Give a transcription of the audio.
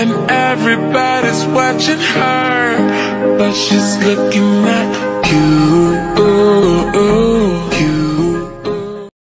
and everybody's watching her, but she's looking at you.